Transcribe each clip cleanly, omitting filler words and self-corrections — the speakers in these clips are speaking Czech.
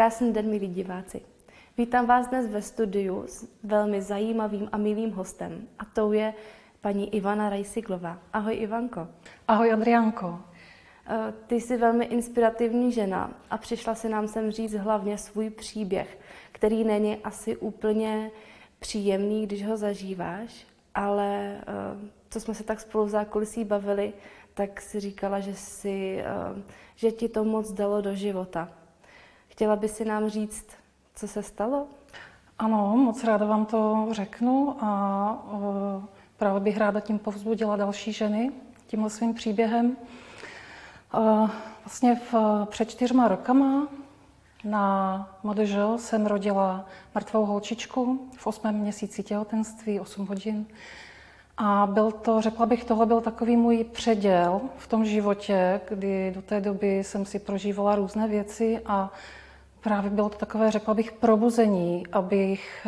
Krásný den, milí diváci. Vítám vás dnes ve studiu s velmi zajímavým a milým hostem. A tou je paní Ivana Rajsiglová. Ahoj, Ivanko. Ahoj, Adriánko. Ty jsi velmi inspirativní žena a přišla si nám sem říct hlavně svůj příběh, který není asi úplně příjemný, když ho zažíváš, ale co jsme se tak spolu v zákulisí bavili, tak si říkala, že ti to moc dalo do života. Chtěla by si nám říct, co se stalo? Ano, moc ráda vám to řeknu a právě bych ráda tím povzbudila další ženy tímhle svým příběhem. Vlastně před 4 rokama na MDŽ jsem rodila mrtvou holčičku v 8. měsíci těhotenství, 8 hodin. A řekla bych, tohle byl takový můj předěl v tom životě, kdy do té doby jsem si prožívala různé věci a právě bylo to takové, řekla bych, probuzení, abych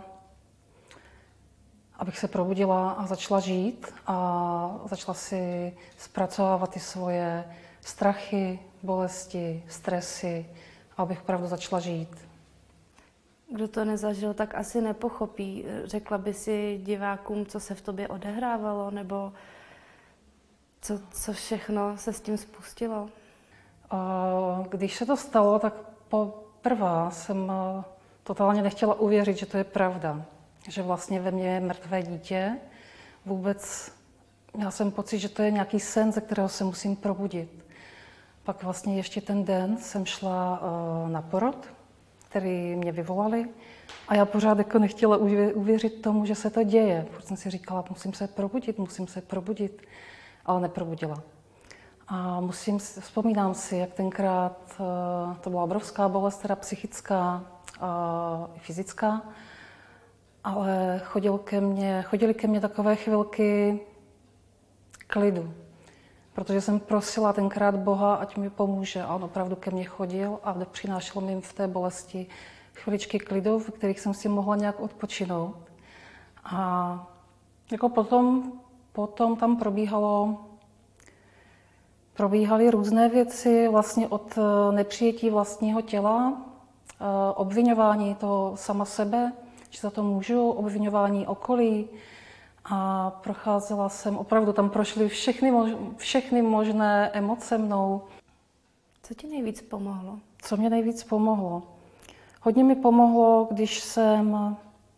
se probudila a začala žít a začala si zpracovávat ty svoje strachy, bolesti, stresy, abych opravdu začala žít. Kdo to nezažil, tak asi nepochopí. Řekla by si divákům, co se v tobě odehrávalo, nebo co všechno se s tím spustilo? Když se to stalo, tak poprvé jsem totálně nechtěla uvěřit, že to je pravda. Že vlastně ve mně je mrtvé dítě. Vůbec měla jsem pocit, že to je nějaký sen, ze kterého se musím probudit. Pak vlastně ještě ten den jsem šla na porod, který mě vyvolali. A já pořád jako nechtěla uvěřit tomu, že se to děje. Protože jsem si říkala, musím se probudit, ale neprobudila. A vzpomínám si, jak tenkrát to byla obrovská bolest, teda psychická i fyzická, ale chodily ke mně takové chvilky klidu, protože jsem prosila tenkrát Boha, ať mi pomůže, a on opravdu ke mně chodil a přinášel mi v té bolesti chviličky klidu, v kterých jsem si mohla nějak odpočinout. A jako potom tam probíhaly různé věci, vlastně od nepřijetí vlastního těla, obviňování toho sama sebe, že za to můžu, obviňování okolí. A procházela jsem, opravdu tam prošly všechny možné emoce mnou. Co ti nejvíc pomohlo? Co mě nejvíc pomohlo? Hodně mi pomohlo, když jsem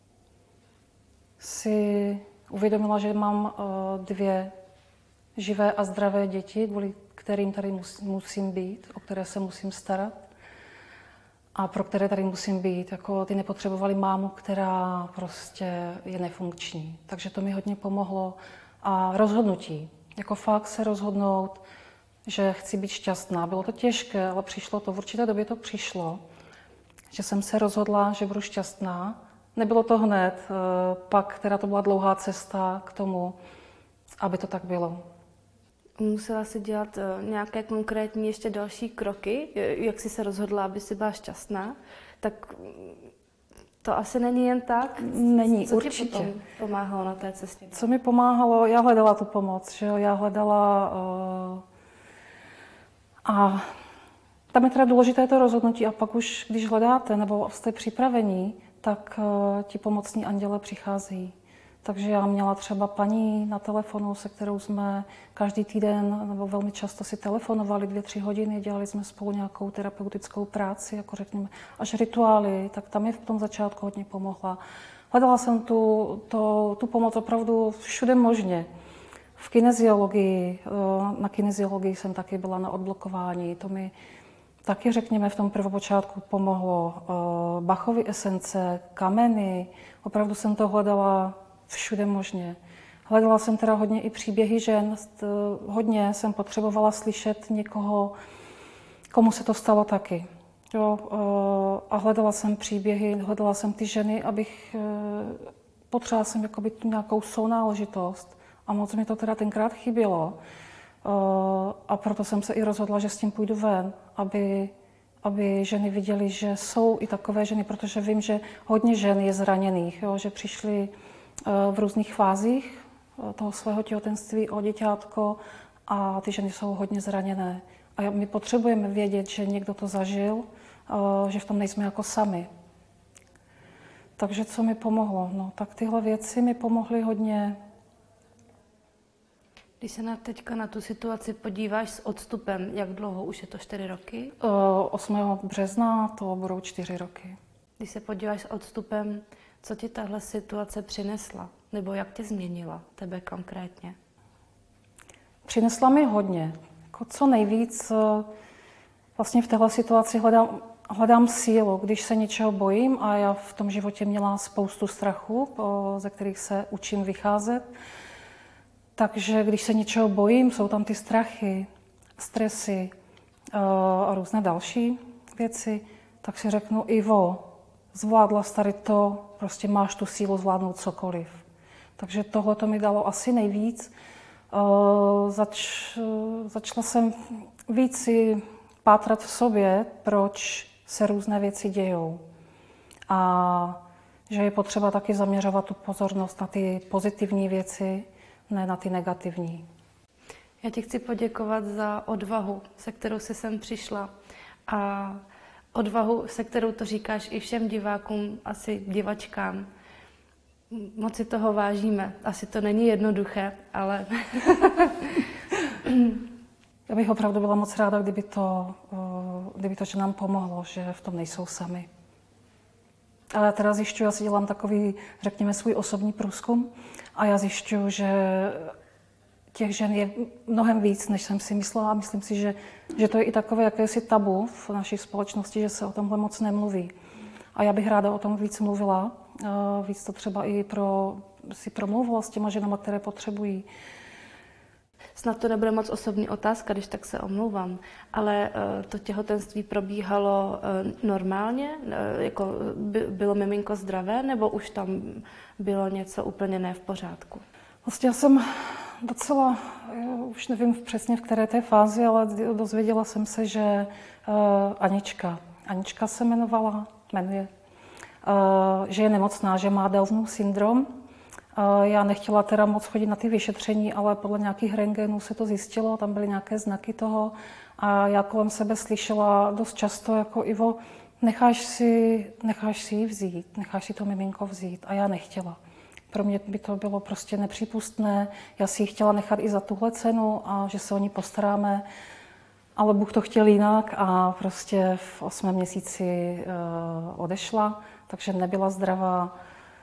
si uvědomila, že mám 2 živé a zdravé děti, kvůli kterým tady musím být, o které se musím starat a pro které tady musím být. Jako ty nepotřebovali mámu, která prostě je nefunkční. Takže to mi hodně pomohlo. A rozhodnutí. Jako fakt se rozhodnout, že chci být šťastná. Bylo to těžké, ale přišlo to, v určité době to přišlo, že jsem se rozhodla, že budu šťastná. Nebylo to hned, pak teda to byla dlouhá cesta k tomu, aby to tak bylo. Musela jsi dělat nějaké konkrétní ještě další kroky, jak jsi se rozhodla, aby si byla šťastná, tak to asi není jen tak. Není, Co určitě. ti potom pomáhalo na té cestě? Co mi pomáhalo? Já hledala tu pomoc, že jo? Já hledala a tam je teda důležité to rozhodnutí a pak už, když hledáte nebo jste připravení, tak ti pomocní anděle přicházejí. Takže já měla třeba paní na telefonu, se kterou jsme každý týden nebo velmi často si telefonovali 2-3 hodiny, dělali jsme spolu nějakou terapeutickou práci, jako řekněme, až rituály, tak tam je v tom začátku hodně pomohla. Hledala jsem tu pomoc opravdu všude možně. V kineziologii, na kineziologii jsem taky byla na odblokování, to mi taky, řekněme, v tom prvopočátku pomohlo. Bachovy esence, kameny, opravdu jsem to hledala všude možně. Hledala jsem teda hodně i příběhy žen, hodně jsem potřebovala slyšet někoho, komu se to stalo taky. Jo, a hledala jsem příběhy, hledala jsem ty ženy, potřebovala jsem jakoby nějakou sounáležitost a moc mi to teda tenkrát chybělo. A proto jsem se i rozhodla, že s tím půjdu ven, aby ženy viděly, že jsou i takové ženy, protože vím, že hodně žen je zraněných, jo, že přišly v různých fázích toho svého těhotenství o děťátko a ty ženy jsou hodně zraněné. A my potřebujeme vědět, že někdo to zažil že v tom nejsme jako sami. Takže co mi pomohlo? No, tak tyhle věci mi pomohly hodně. Když se teďka na tu situaci podíváš s odstupem, jak dlouho už je to 4 roky? 8. března to budou 4 roky. Když se podíváš s odstupem, co ti tahle situace přinesla? Nebo jak tě změnila, tebe konkrétně? Přinesla mi hodně. Jako co nejvíc vlastně v téhle situaci hledám sílu, když se něčeho bojím, a já v tom životě měla spoustu strachu, ze kterých se učím vycházet. Takže když se něčeho bojím, jsou tam ty strachy, stresy a různé další věci, tak si řeknu, Ivo, zvládla jsi tady to, prostě máš tu sílu zvládnout cokoliv. Takže tohle to mi dalo asi nejvíc. Začala jsem víc si pátrat v sobě, proč se různé věci dějou. A že je potřeba taky zaměřovat tu pozornost na ty pozitivní věci, ne na ty negativní. Já ti chci poděkovat za odvahu, se kterou jsi sem přišla, a odvahu, se kterou to říkáš i všem divákům, asi divačkám. Moc si toho vážíme. Asi to není jednoduché, ale... Já bych opravdu byla moc ráda, kdyby to, že nám pomohlo, že v tom nejsou sami. Ale já teda zjišťuji, já si dělám takový, řekněme, svůj osobní průzkum, a já zjišťuji, že těch žen je mnohem víc, než jsem si myslela, a myslím si, že to je i takové jakési tabu v naší společnosti, že se o tomhle moc nemluví. A já bych ráda o tom víc mluvila, víc to třeba i si promluvila s těma ženama, které potřebují. Snad to nebude moc osobní otázka, když tak se omlouvám, ale to těhotenství probíhalo normálně? Jako bylo miminko zdravé, nebo už tam bylo něco úplně ne v pořádku? Vlastně já jsem docela, už nevím přesně v které té fázi, ale dozvěděla jsem se, že Anička se jmenuje, že je nemocná, že má Downův syndrom. Já nechtěla teda moc chodit na ty vyšetření, ale podle nějakých rentgenů se to zjistilo, tam byly nějaké znaky toho, a já kolem sebe slyšela dost často jako, Ivo, necháš si ji vzít, necháš si to miminko vzít, a já nechtěla. Pro mě by to bylo prostě nepřípustné, já si ji chtěla nechat i za tuhle cenu a že se o ní postaráme, ale Bůh to chtěl jinak a prostě v 8. měsíci odešla, takže nebyla zdravá.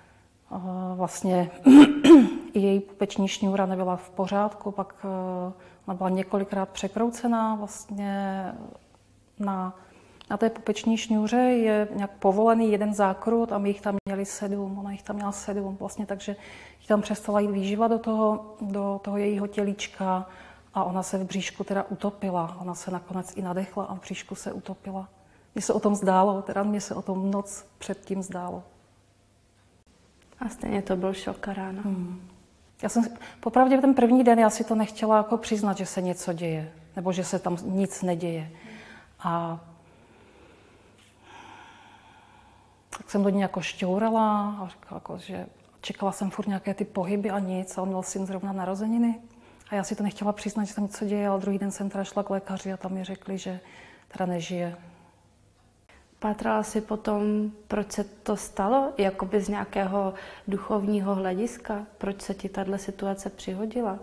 Vlastně i její pupeční šňůra nebyla v pořádku, pak ona byla několikrát překroucená. Vlastně na té pupeční šňůře je nějak povolený jeden zákrut a my jich tam měli 7, ona jich tam měla 7 vlastně, takže jí tam přestala jít výživa do toho jejího tělíčka a ona se v bříšku teda utopila. Ona se nakonec i nadechla a v bříšku se utopila. Mně se o tom zdálo, mně se o tom noc předtím zdálo. A stejně to byl šok a rána. Já jsem popravdě ten první den já si to nechtěla jako přiznat, že se něco děje, nebo že se tam nic neděje. A tak jsem do ní jako šťourala a říkala, jako, že čekala jsem furt nějaké ty pohyby a nic, a on měl syn zrovna narozeniny. A já si to nechtěla přiznat, že tam něco děje, ale druhý den jsem teda šla k lékaři a tam mi řekli, že teda nežije. Pátrala jsi potom, proč se to stalo, jakoby z nějakého duchovního hlediska? Proč se ti tahle situace přihodila?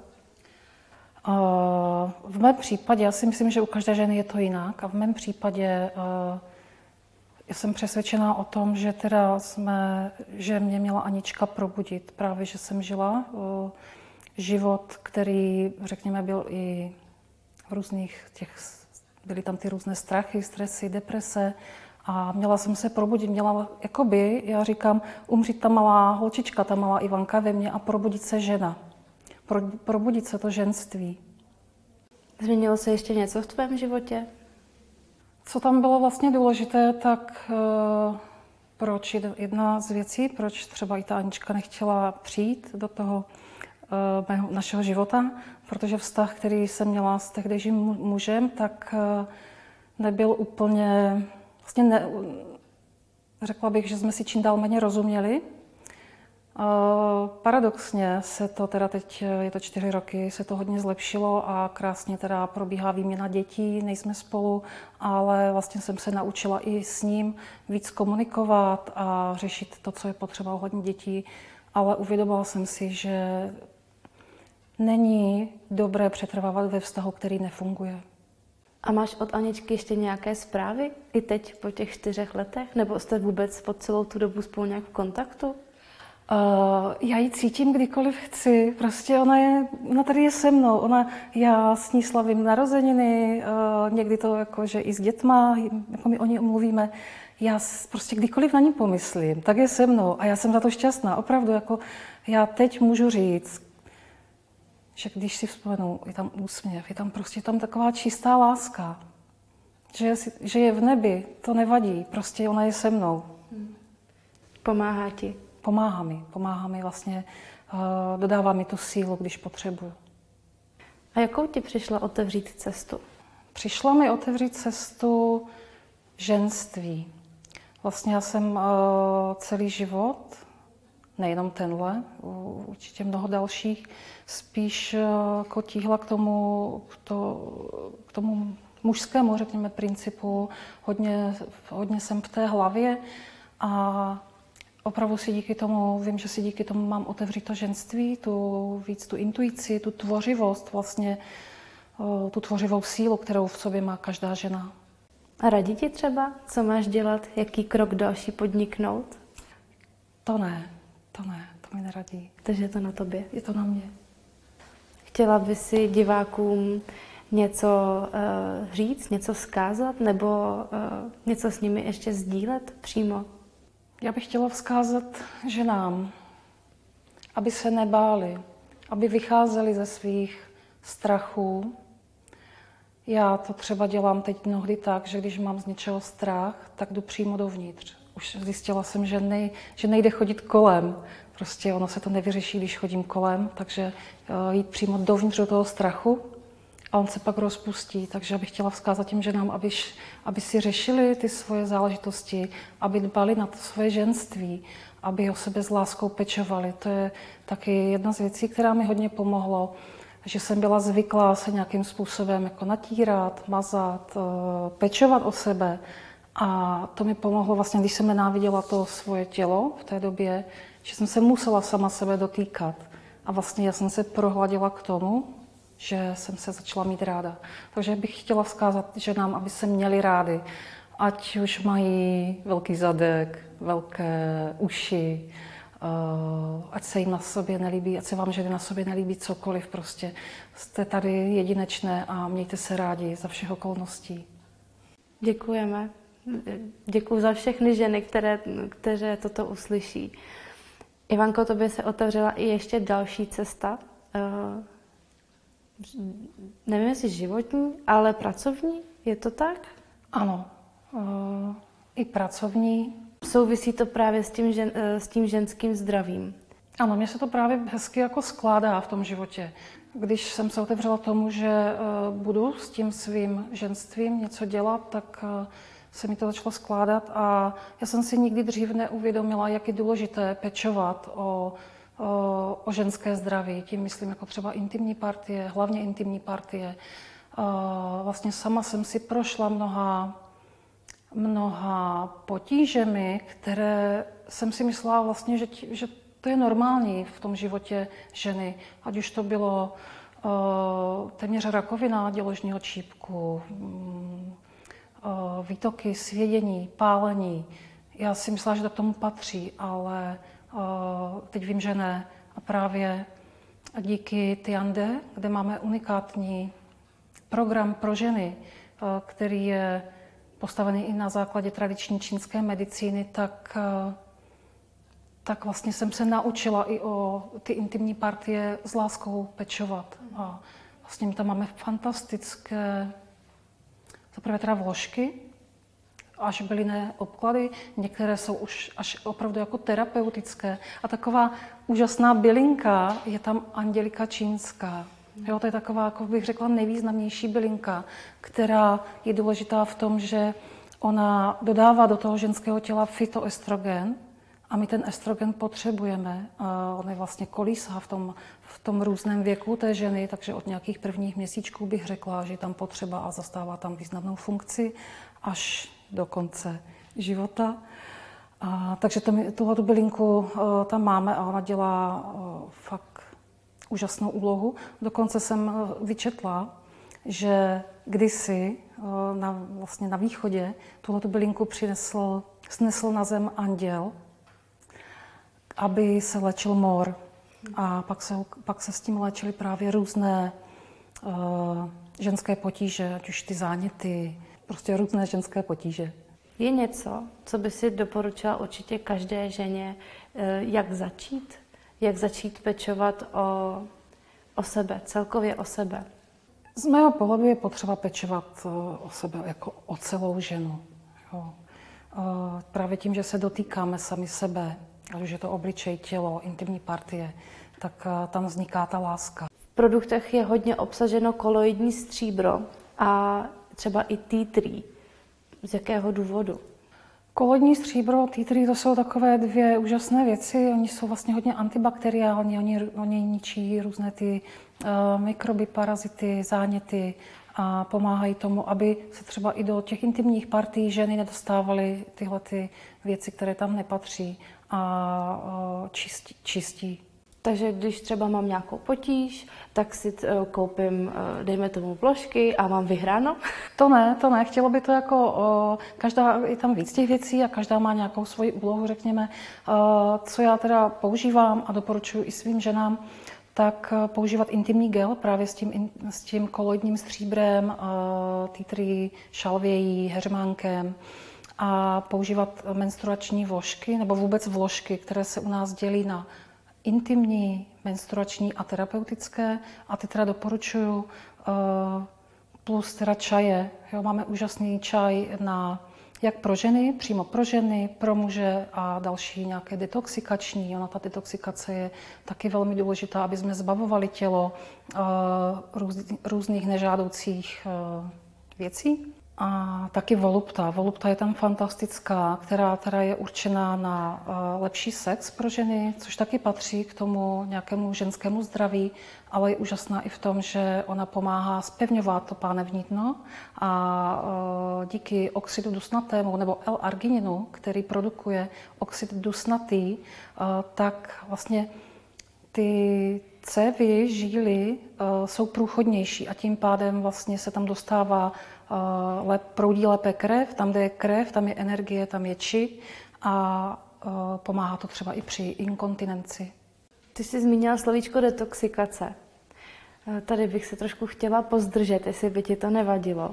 V mém případě, já si myslím, že u každé ženy je to jinak, a v mém případě já jsem přesvědčená o tom, že mě měla Anička probudit. Právě, že jsem žila život, který, řekněme, byl i v různých byly tam ty různé strachy, stresy, deprese. A měla jsem se probudit, já říkám, umřít ta malá holčička, ta malá Ivanka ve mně a probudit se žena. Probudit se to ženství. Změnilo se ještě něco v tvém životě? Co tam bylo vlastně důležité, tak jedna z věcí, proč třeba i ta Anička nechtěla přijít do toho našeho života, protože vztah, který jsem měla s tehdejším mužem, tak nebyl úplně... Vlastně řekla bych, že jsme si čím dál méně rozuměli. Paradoxně se to teda teď, je to 4 roky, se to hodně zlepšilo a krásně teda probíhá výměna dětí, nejsme spolu, ale vlastně jsem se naučila i s ním víc komunikovat a řešit to, co je potřeba ohledně dětí, ale uvědomila jsem si, že není dobré přetrvávat ve vztahu, který nefunguje. A máš od Aničky ještě nějaké zprávy i teď po těch 4 letech? Nebo jste vůbec po celou tu dobu spolu nějak v kontaktu? Já ji cítím kdykoliv chci. Prostě ona tady je se mnou. Já s ní slavím narozeniny, někdy to jako, že i s dětma, jako my o ní mluvíme. Já prostě kdykoliv na ní pomyslím, tak je se mnou a já jsem za to šťastná. Opravdu, jako já teď můžu říct, že když si vzpomenu, je tam úsměv, je tam prostě tam taková čistá láska, že je v nebi, to nevadí, prostě ona je se mnou. Pomáhá ti? Pomáhá mi vlastně, dodává mi tu sílu, když potřebuju. A jakou ti přišla otevřít cestu? Přišla mi otevřít cestu ženství. Vlastně já jsem celý život, nejenom tenhle, určitě mnoho dalších, spíš jako tíhla k tomu mužskému, řekněme, principu. Hodně jsem v té hlavě a opravdu si díky tomu, vím, že si díky tomu mám otevřít to ženství, tu intuici, tu tvořivost, vlastně tu tvořivou sílu, kterou v sobě má každá žena. A radí ti třeba, co máš dělat, jaký krok další podniknout? To mi neradí. Takže je to na tobě. Je to na mě. Chtěla by si divákům něco říct, něco vzkázat, nebo něco s nimi ještě sdílet přímo? Já bych chtěla vzkázat ženám, aby se nebáli, aby vycházeli ze svých strachů. Já to třeba dělám teď mnohdy tak, že když mám z něčeho strach, tak jdu přímo dovnitř. Už zjistila jsem, že nejde chodit kolem. Prostě ono se to nevyřeší, když chodím kolem, takže jít přímo dovnitř do toho strachu a on se pak rozpustí. Takže bych chtěla vzkázat těm ženám, aby si řešili ty svoje záležitosti, aby dbali na to svoje ženství, aby o sebe s láskou pečovali. To je taky jedna z věcí, která mi hodně pomohlo, že jsem byla zvyklá se nějakým způsobem jako natírat, mazat, pečovat o sebe. A to mi pomohlo vlastně, když jsem nenáviděla to svoje tělo v té době, že jsem se musela sama sebe dotýkat. A vlastně já jsem se prohladila k tomu, že jsem se začala mít ráda. Takže bych chtěla vzkázat ženám, aby se měli rády. Ať už mají velký zadek, velké uši, ať se jim na sobě nelíbí, ať se vám ženy na sobě nelíbí cokoliv. Prostě jste tady jedinečné a mějte se rádi za všech okolností. Děkujeme. Děkuji za všechny ženy, které toto uslyší. Ivanko, tobě se otevřela i ještě další cesta. Nevím, jestli životní, ale pracovní. Je to tak? Ano, i pracovní. Souvisí to právě s tím ženským zdravím. Ano, mně se to právě hezky jako skládá v tom životě. Když jsem se otevřela tomu, že budu s tím svým ženstvím něco dělat, tak se mi to začalo skládat a já jsem si nikdy dřív neuvědomila, jak je důležité pečovat o ženské zdraví. Tím myslím jako třeba intimní partie, hlavně intimní partie. Vlastně sama jsem si prošla mnoha potížemi, které jsem si myslela vlastně, že to je normální v tom životě ženy. Ať už to bylo téměř rakovina děložního čípku, výtoky, svědění, pálení. Já si myslela, že to k tomu patří, ale teď vím, že ne. A právě díky Tiande, kde máme unikátní program pro ženy, který je postavený i na základě tradiční čínské medicíny, tak vlastně jsem se naučila i o ty intimní partie s láskou pečovat. A vlastně my tam máme fantastické zaprvé teda vložky, až bylinné obklady, některé jsou už až opravdu jako terapeutické. A taková úžasná bylinka je tam Andělika čínská. Jo, to je taková, jako bych řekla, nejvýznamnější bylinka, která je důležitá v tom, že ona dodává do toho ženského těla fytoestrogen A my ten estrogen potřebujeme. On je vlastně kolísá v tom různém věku té ženy, takže od nějakých prvních měsíčků bych řekla, že je tam potřeba a zastává tam významnou funkci až do konce života. Takže tuhletu bylinku tam máme a ona dělá fakt úžasnou úlohu. Dokonce jsem vyčetla, že kdysi vlastně na východě tuhletu bylinku snesl na zem anděl, aby se léčil mor. A pak se s tím léčily právě různé ženské potíže, ať už ty záněty, prostě různé ženské potíže. Je něco, co by si doporučila určitě každé ženě, jak začít? Jak začít pečovat o sebe, celkově o sebe? Z mého pohledu je potřeba pečovat o sebe jako o celou ženu. Jo. Právě tím, že se dotýkáme sami sebe, ať už je to obličej, tělo, intimní partie, tak tam vzniká ta láska. V produktech je hodně obsaženo koloidní stříbro a třeba i tea tree. Z jakého důvodu? Koloidní stříbro, tea tree, to jsou takové dvě úžasné věci. Oni jsou vlastně hodně antibakteriální, oni ničí různé ty mikroby, parazity, záněty a pomáhají tomu, aby se třeba i do těch intimních partií ženy nedostávaly tyhle ty věci, které tam nepatří a čistí. Takže když třeba mám nějakou potíž, tak si koupím, dejme tomu, plošky a mám vyhráno? To ne. Chtělo by to jako, každá, je tam víc těch věcí a každá má nějakou svoji úlohu, řekněme. Co já teda používám a doporučuji i svým ženám, tak používat intimní gel právě s tím koloidním stříbrem, tea tree, šalvějí, heřmánkem a používat menstruační vložky nebo vůbec vložky, které se u nás dělí na intimní, menstruační a terapeutické. A ty teda doporučuju plus teda čaje. Jo, máme úžasný čaj jak pro ženy, přímo pro ženy, pro muže a další nějaké detoxikační. Ta detoxikace je taky velmi důležitá, aby jsme zbavovali tělo různých nežádoucích věcí. A taky volupta. Volupta je tam fantastická, která teda je určená na lepší sex pro ženy, což taky patří k tomu nějakému ženskému zdraví, ale je úžasná i v tom, že ona pomáhá zpevňovat to pánevní dno a díky oxidu dusnatému nebo L-argininu, který produkuje oxid dusnatý, tak vlastně ty cévy, žíly jsou průchodnější a tím pádem vlastně se tam dostává proudí lépe krev, tam, kde je krev, tam je energie, tam je či a pomáhá to třeba i při inkontinenci. Ty jsi zmínila slovíčko detoxikace. Tady bych se trošku chtěla pozdržet, jestli by ti to nevadilo.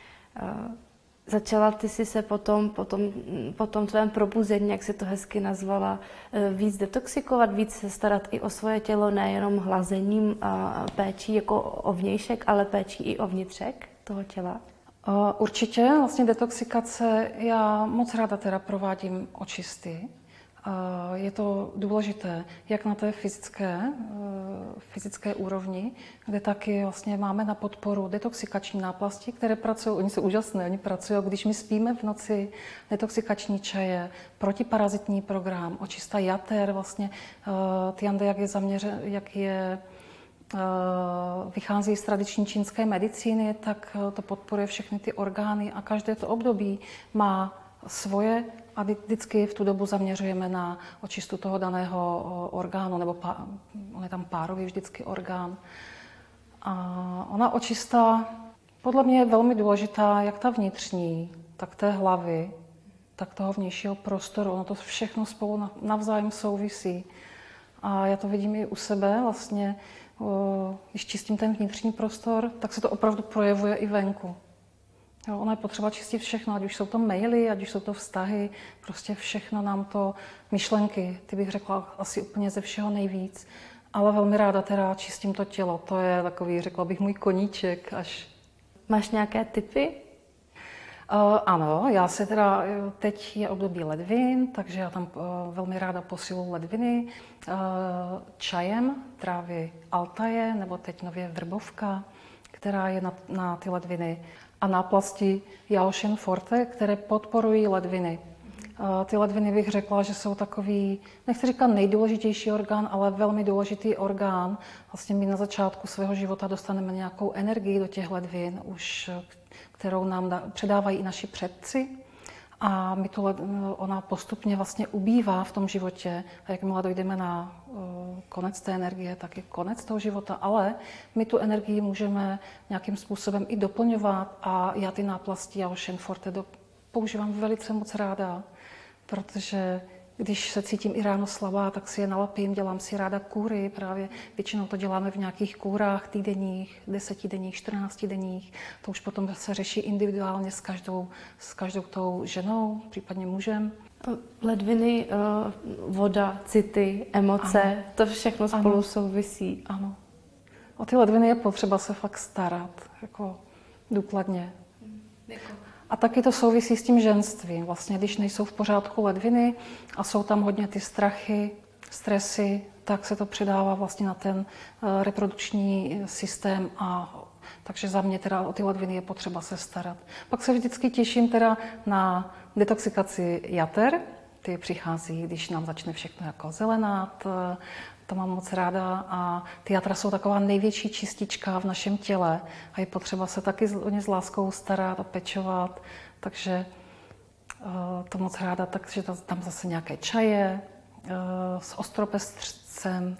Začala ty si se po tom tvém probuzení, jak jsi to hezky nazvala, víc detoxikovat, víc se starat i o svoje tělo, nejenom hlazením a péčí jako o vnějšek, ale péčí i o vnitřek toho těla? Určitě, vlastně detoxikace, já moc ráda teda provádím očisty. Je to důležité, jak na té fyzické úrovni, kde taky vlastně máme na podporu detoxikační náplasti, které pracují, oni jsou úžasné, oni pracují, když my spíme v noci, detoxikační čaje, protiparazitní program, očista jater, vlastně ty jande, vychází z tradiční čínské medicíny, tak to podporuje všechny ty orgány a každé to období má svoje a vždycky v tu dobu zaměřujeme na očistu toho daného orgánu, nebo on je tam párový vždycky orgán. A ona očista podle mě je velmi důležitá, jak ta vnitřní, tak té hlavy, tak toho vnějšího prostoru. Ono to všechno spolu navzájem souvisí. A já to vidím i u sebe vlastně, když čistím ten vnitřní prostor, tak se to opravdu projevuje i venku. Jo, ono je potřeba čistit všechno, ať už jsou to maily, ať už jsou to vztahy, prostě všechno nám to, myšlenky, ty bych řekla asi úplně ze všeho nejvíc. Ale velmi ráda teda čistím to tělo, to je takový, řekla bych, můj koníček až. Máš nějaké tipy? Ano, já se teda, teď je období ledvin, takže já tam velmi ráda posiluji ledviny čajem, trávy altaje, nebo teď nově vrbovka, která je na ty ledviny, a náplasti Yaochen Forte, které podporují ledviny. Ty ledviny bych řekla, že jsou takový, nechci říkat nejdůležitější orgán, ale velmi důležitý orgán. Vlastně my na začátku svého života dostaneme nějakou energii do těch ledvin, už, kterou nám předávají i naši předci. A ona postupně vlastně ubývá v tom životě. A jakmile dojdeme na konec té energie, tak je konec toho života. Ale my tu energii můžeme nějakým způsobem i doplňovat. A já ty náplasti a Ocean Forte používám velice moc ráda, protože když se cítím i ráno slabá, tak si je nalepím, dělám si ráda kůry, právě většinou to děláme v nějakých kůrách týdenních, 10denních, 14denních. To už potom se řeší individuálně s každou tou ženou, případně mužem. Ledviny, voda, city, emoce, ano. To všechno spolu souvisí. Ano. O ty ledviny je potřeba se fakt starat, jako důkladně. A taky to souvisí s tím ženstvím. Vlastně, když nejsou v pořádku ledviny a jsou tam hodně ty strachy, stresy, tak se to předává vlastně na ten reprodukční systém. Takže za mě teda o ty ledviny je potřeba se starat. Pak se vždycky těším teda na detoxikaci jater. Ty přichází, když nám začne všechno jako zelenat. To mám moc ráda a ty játra jsou taková největší čistička v našem těle a je potřeba se taky o ně s láskou starat a pečovat, takže to moc ráda, takže tam zase nějaké čaje s ostropestřcem,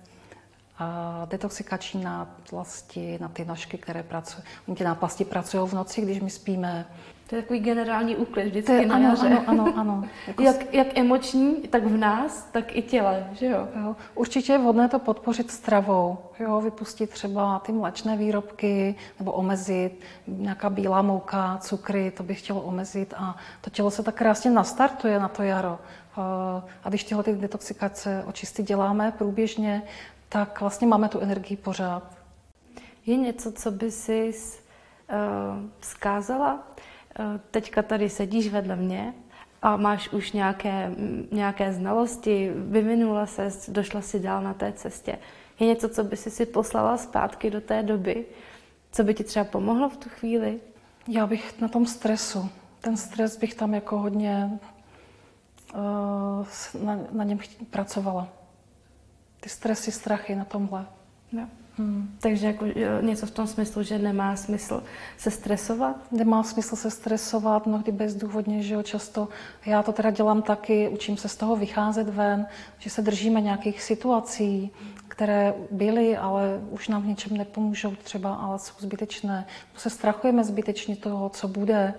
detoxikační náplasti na ty nožky, které pracují. Oni ty náplasti pracují v noci, když my spíme. To je takový generální úklid vždycky na jaře. Ano. Jak emoční, tak v nás, tak i těle, že jo? Určitě je vhodné to podpořit stravou. Jo, vypustit třeba ty mléčné výrobky nebo omezit. Nějaká bílá mouka, cukry, to bych chtělo omezit a to tělo se tak krásně nastartuje na to jaro. A když tyhle ty detoxikace očisty děláme průběžně, tak vlastně máme tu energii pořád. Je něco, co by si vzkázala? Teďka tady sedíš vedle mě a máš už nějaké znalosti, vyvinula ses, došla si dál na té cestě. Je něco, co by si poslala zpátky do té doby? Co by ti třeba pomohlo v tu chvíli? Já bych na tom stresu. Ten stres bych tam jako hodně na něm pracovala. Ty stresy, strachy na tomhle. No. Takže jako něco v tom smyslu, že nemá smysl se stresovat? Nemá smysl se stresovat, mnohdy bezdůvodně, že jo, často. Já to teda dělám taky, učím se z toho vycházet ven, že se držíme nějakých situací, které byly, ale už nám v něčem nepomůžou třeba, ale jsou zbytečné. Se strachujeme zbytečně toho, co bude.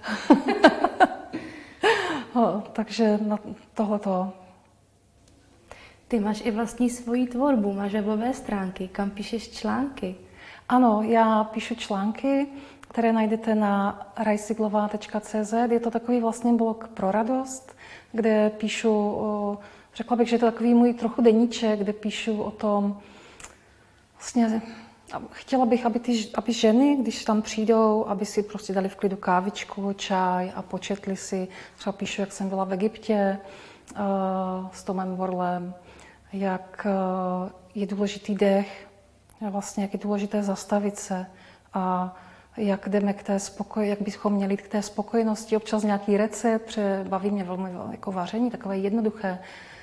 Takže na tohleto. Ty máš i vlastní svoji tvorbu, máš webové stránky, kam píšeš články. Ano, já píšu články, které najdete na rajsiglová.cz. Je to takový vlastně blog pro radost, kde píšu, řekla bych, že je to takový můj trochu deníček, kde píšu o tom, vlastně chtěla bych, aby ženy, když tam přijdou, aby si prostě dali v klidu kávičku, čaj a početli si. Třeba píšu, jak jsem byla v Egyptě s Tomem Borlem, jak je důležitý dech, vlastně jak je důležité zastavit se a jak jdeme k té jak bychom měli jít k té spokojenosti. Občas nějaký recept, protože baví mě velmi jako vaření, takové jednoduché,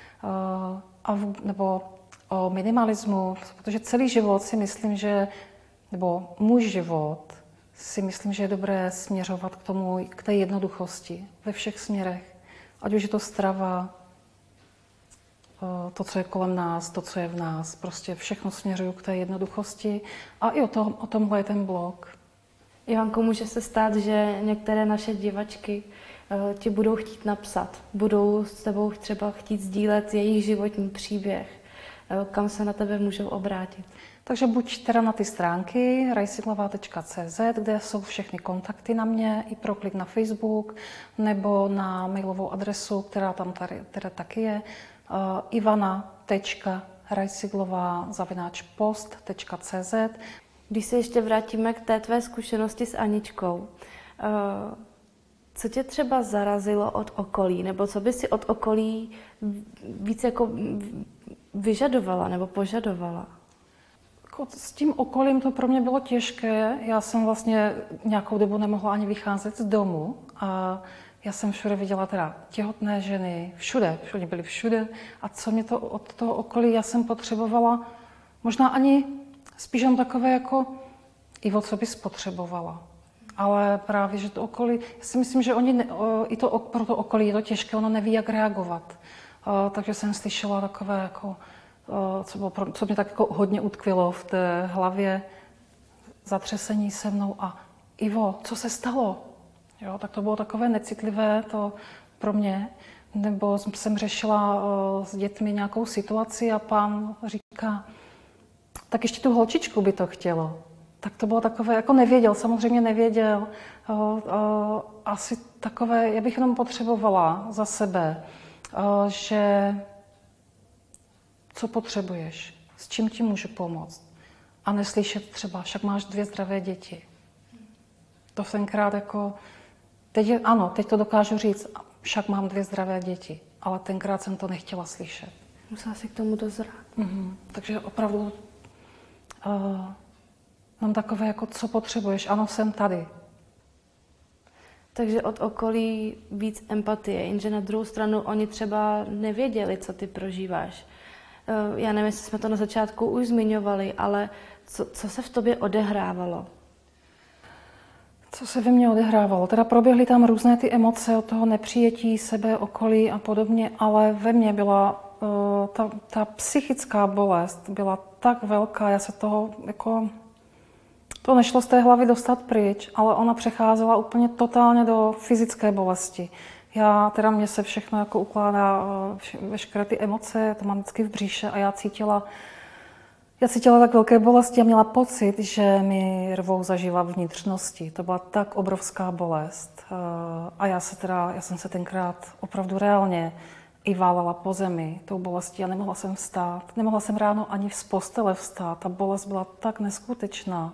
nebo o minimalismu, protože celý život si myslím, nebo můj život si myslím, že je dobré směřovat k té jednoduchosti ve všech směrech. Ať už je to strava, to, co je kolem nás, to, co je v nás. Prostě všechno směřuju k té jednoduchosti. A i o tomhle je ten blog. Ivanko, může se stát, že některé naše divačky ti budou chtít napsat. Budou s tebou třeba chtít sdílet jejich životní příběh. Kam se na tebe můžou obrátit? Takže buď teda na ty stránky rajsiglová.cz, kde jsou všechny kontakty na mě, i pro klik na Facebook, nebo na mailovou adresu, která tam teda taky je, ivana.rajsiglová@post.cz. Když se ještě vrátíme k té tvé zkušenosti s Aničkou, co tě třeba zarazilo od okolí, nebo co by si od okolí víc jako vyžadovala nebo požadovala? S tím okolím to pro mě bylo těžké. Já jsem vlastně nějakou dobu nemohla ani vycházet z domu. A Já jsem všude viděla teda těhotné ženy, všude, oni byli všude. A co mě to od toho okolí, já jsem potřebovala, možná ani spíš jen takové jako, Ivo, co bys potřebovala. Ale právě, že to okolí, já si myslím, že i to pro to okolí je to těžké, ono neví, jak reagovat. Takže jsem slyšela takové, jako, co mě tak jako hodně utkvělo v té hlavě, zatřesení se mnou a Ivo, co se stalo? Jo, tak to bylo takové necitlivé to pro mě. Nebo jsem řešila s dětmi nějakou situaci a pán říká, tak ještě tu holčičku by to chtělo. Tak to bylo takové, jako nevěděl, samozřejmě nevěděl. Asi takové, já bych jenom potřebovala za sebe, že co potřebuješ, s čím ti můžu pomoct. A neslyšet třeba, však máš 2 zdravé děti. To tenkrát jako, teď to dokážu říct, však mám 2 zdravé děti, ale tenkrát jsem to nechtěla slyšet. Musela si k tomu dozrát. Takže opravdu mám takové, jako co potřebuješ, ano, jsem tady. Takže od okolí víc empatie, jenže na druhou stranu oni třeba nevěděli, co ty prožíváš. Já nevím, jestli jsme to na začátku už zmiňovali, ale co se v tobě odehrávalo? Co se ve mně odehrávalo? Teda proběhly tam různé ty emoce od toho nepřijetí sebe, okolí a podobně, ale ve mně byla ta psychická bolest byla tak velká, já se toho jako... To nešlo z té hlavy dostat pryč, ale ona přecházela úplně totálně do fyzické bolesti. Mně se všechno jako ukládá, veškeré ty emoce, to mám vždycky v bříše a já cítila tak velké bolesti a měla pocit, že mi rvou zaživa vnitřnosti. To byla tak obrovská bolest. A já jsem se tenkrát opravdu reálně i válela po zemi tou bolestí a nemohla jsem vstát. Nemohla jsem ráno ani z postele vstát. Ta bolest byla tak neskutečná.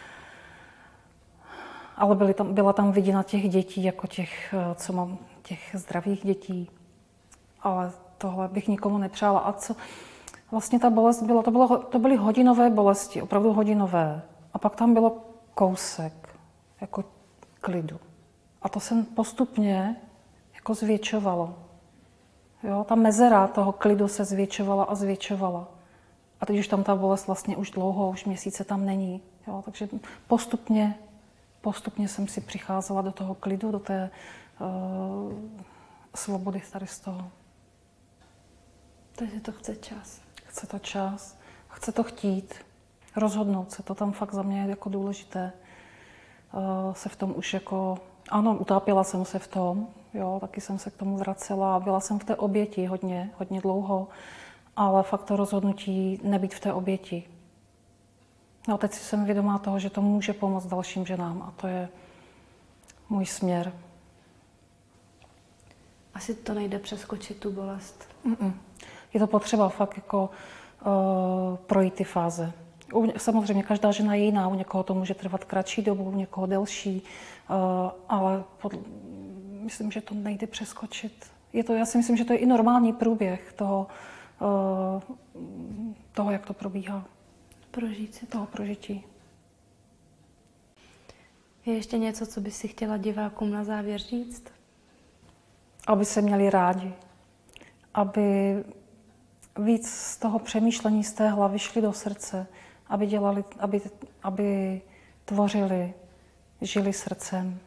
Ale byla tam vidina těch dětí, jako těch zdravých dětí. Ale tohle bych nikomu nepřála. A co vlastně ta bolest byla, to byly hodinové bolesti, opravdu hodinové. A pak tam bylo kousek, jako klidu. A to jsem postupně jako zvětšovalo. Jo, ta mezera toho klidu se zvětšovala a zvětšovala. A teď už tam ta bolest vlastně už dlouho, už měsíce tam není. Jo, takže postupně jsem si přicházela do toho klidu, do té svobody tady z toho. Takže to chce čas. Chce to čas, chce to chtít, rozhodnout se, to tam fakt za mě je jako důležité. Se v tom už jako, ano, utápěla jsem se v tom, jo, taky jsem se k tomu vracela, byla jsem v té oběti hodně dlouho, ale fakt to rozhodnutí nebýt v té oběti. No teď si jsem vědomá toho, že to může pomoct dalším ženám a to je můj směr. Asi to nejde přeskočit tu bolest. Je to potřeba fakt jako projít ty fáze. Samozřejmě každá žena je jiná, u někoho to může trvat kratší dobu, u někoho delší, ale myslím, že to nejde přeskočit. Já si myslím, že to je i normální průběh toho, jak to probíhá. Prožít si toho prožití. Je ještě něco, co bys si chtěla divákům na závěr říct? Aby se měli rádi. Aby víc z toho přemýšlení z té hlavy šli do srdce. Aby tvořili, žili srdcem.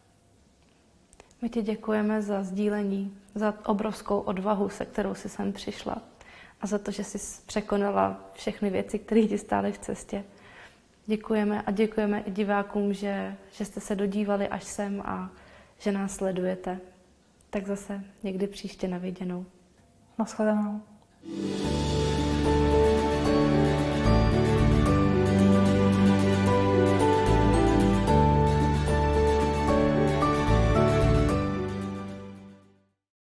My ti děkujeme za sdílení, za obrovskou odvahu, se kterou jsi sem přišla. A za to, že jsi překonala všechny věci, které ti stály v cestě. Děkujeme a děkujeme i divákům, že jste se dodívali až sem a že nás sledujete. Tak zase někdy příště na viděnou. Nashledanou.